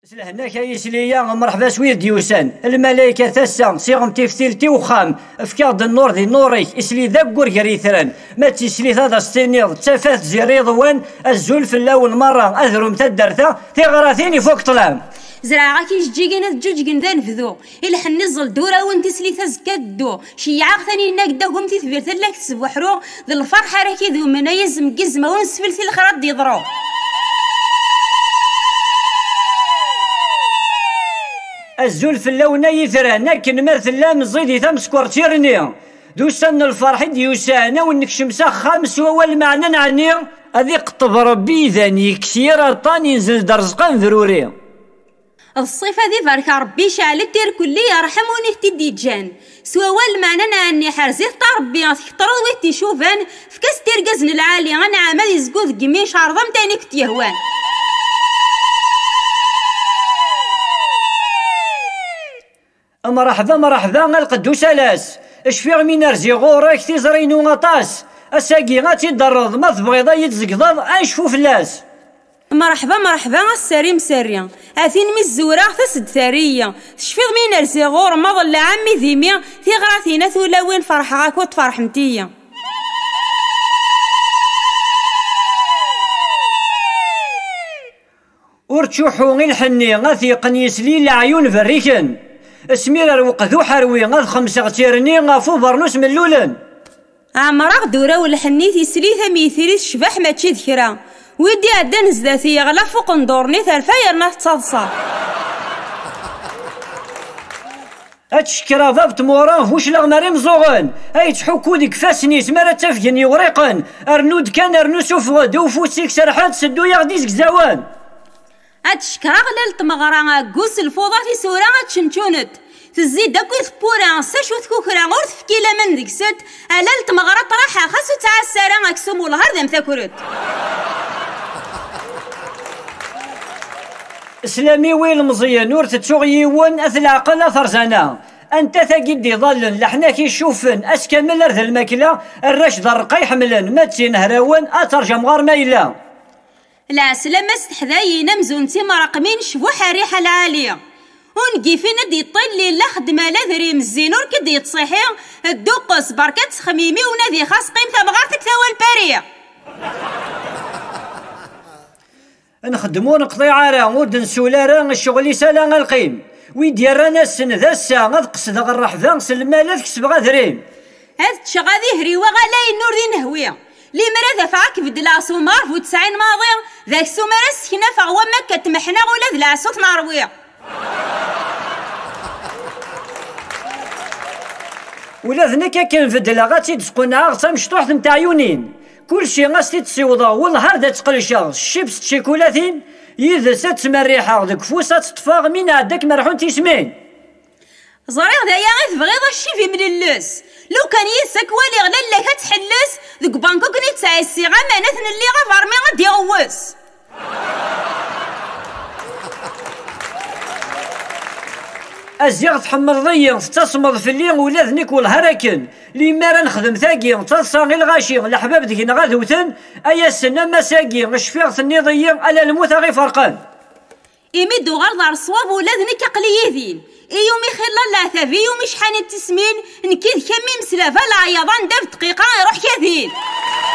سلهنا كيسليا مرحبا سويد ديوسان الملائكة تسا صيغم تفتيلتي وخام افكاد النور دي نوريك اسلي ذاك قرقريثران ما تسلي هذا السنيض تفات زريض وان الزول في الاول مرة اذرم تدرتا تغراثيني فوق طلام زراعة كيجيجين تجوجين ذا نفذو إلا حني الزلدورة وانت سلي تزكدو شيعة ثاني ناقدا هم تثبير ثلاك تسبحرو ذا الفرحة راكي ذو منايز مقزمة ونسفلتي الخراد يضرو الزول في اللون يثرى لكن مثلا مزيدي ثم كورتيرني دوسن الفرح ديوسانا وانك شمسا خامس هو المعنى نعني هذي قطب ربي ذاني كثير طاني ينزل درزقان ذروري الصيفة ذي بارك ربي شعلت دير كلي يرحموني تدي جان سوا المعنى نعني حرزيت ربي تخطر ويتي شوفان فكاس دير قزن العالي انا عمال يزقوذ قميش عرضم تاني كت يهوان مرحبا القدوس لاس اش فيغ من ارزي غورك تيزرينو غطاس اساقي غاتي درض ما تبغيضا يتزقضض انشفو فلاس مرحبا الساري مساري اثين مي الزوراغ تسد ثاريه تشفيض من ارزي غور ما ظل عمي ذيمي في غراثينا ثولاوين فرحاك وتفرح متيا ورتشوحو غي الحني غاثيقن يسلي العيون فريكن اسمير الوقذو حروي غاث خمسة غتيرني غافو برنوس من لولن عمراغ دورا والحني تيسلي ثميثيري الشباح ماشي ذكرا ويدي عدا نزداثي غلا فوق ندورني ثالفاير ناس تصادصا اتشكرا ضبط موراه وش لغماري مزوغن اي تحكو ديك فاسني تمارا تفجني وريقن ارنود كان ارنو سوفغد وفوسيك سرحات سدو يغديزك زوان اتشكرا غلالت مغرا قوس الفوضى في سورة تشنشونت تزيد داكو ثبورا ساشو ثكوكرا غور تفكيلا من ديك ست علالت مغرا طراحة خاصو تعسارا اكسوم والهار ذا مثاكرت اسلامي ويل مزيان نور تتسوغيون اثلاقل اثرزانا انت ثاقيدي ظلن لحنا كيشوفن اسكامل ارث الماكلة الرشد الرقاي حملن ماتسين هراون اترجم غار مايلا لا سلامة استحذاينا مزونتي مرقمين شبوحة ريحة العالية ونقيفين دي طلي لا خدمة لا ذري مزينور كدي يتصيحي الدوقس بركات خميمي ونادي خاص قيمتها بغارتك ثوا البارية نخدمو نقضي عارا ود نسولارا الشغل يسالا القيم ويدير السن ذا الساعة غاد قصد الرحفة سلمالة كسب غاذرين هاد تشغادي هري وغالا النور دي نهوية لي مرا دفعك بدلا سومار فو 90 ماضي ذاك سومار السكنة فغوا ما كتمحنا ولا ذلا صوت مروية ولا ذنك كان فدلا غاتي تسقنا غتا مشطوح نتاع عيونين كلشي غاستي تسيوضا والنهار دا تقلشا الشيبس تشيكولاتين يذسا تمريحا ذك فوسا تطفاغ من عندك مرحون تيسمين زريغ دايا غير تبغيض الشيفي من اللوس لو كان يسك والي غلا لك تحلس ذك بانكوك نيتساي السيغا ماناثن اللي غفرمي غادي يغوس ازيغ تحمض ضيّن تصمد في الليل ولا ذنك والهركن لي مارا نخدم ثاقي تصاغي الغاشي الحباب ديك غادوثن ايا السنه مساقي غشفيغ ثني ضيّن على الموت غي فرقان يمدو غير دار الصواب ولا ذنك قليذين يومي خلا العثافي يومي شحال التسمين نكيد كمي مسلافه العياضان داب دقيقه يروح كاثين